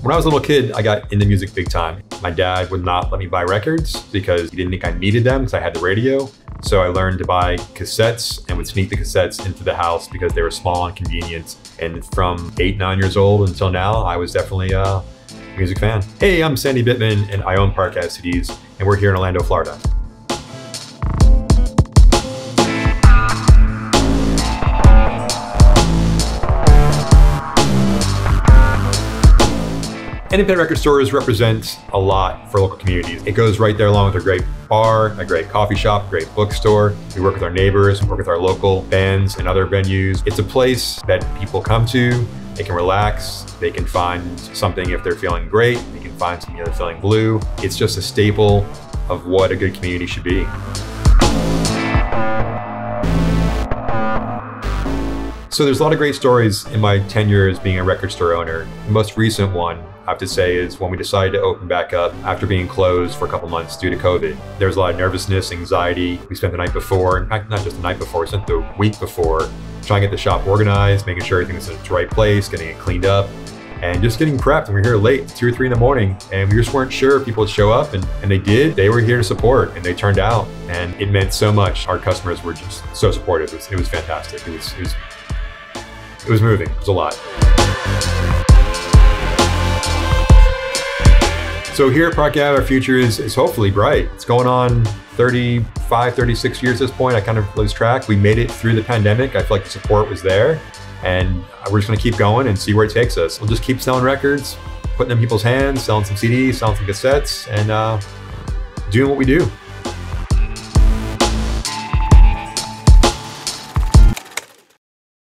When I was a little kid, I got into music big time. My dad would not let me buy records because he didn't think I needed them because I had the radio. So I learned to buy cassettes and would sneak the cassettes into the house because they were small and convenient. And from 8, 9 years old until now, I was definitely a music fan. Hey, I'm Sandy Bitman and I own Park Ave CDs, and we're here in Orlando, Florida. Independent record stores represent a lot for local communities. It goes right there along with a great bar, a great coffee shop, a great bookstore. We work with our neighbors, we work with our local bands and other venues. It's a place that people come to, they can relax, they can find something if they're feeling great, they can find something if they're feeling blue. It's just a staple of what a good community should be. So there's a lot of great stories in my tenure as being a record store owner. The most recent one, I have to say, is when we decided to open back up after being closed for a couple months due to COVID. There was a lot of nervousness, anxiety. We spent the night before, in fact, not just the night before, we spent the week before trying to get the shop organized, making sure everything was in its right place, getting it cleaned up, and just getting prepped. And we were here late, 2 or 3 in the morning, and we just weren't sure if people would show up, and they did. They were here to support, and they turned out, and it meant so much. Our customers were just so supportive. It was fantastic. It was moving. It was a lot. So here at Park Ave, our future is hopefully bright. It's going on 35, 36 years at this point. I kind of lose track. We made it through the pandemic. I feel like the support was there, and we're just gonna keep going and see where it takes us. We'll just keep selling records, putting them in people's hands, selling some CDs, selling some cassettes, and doing what we do.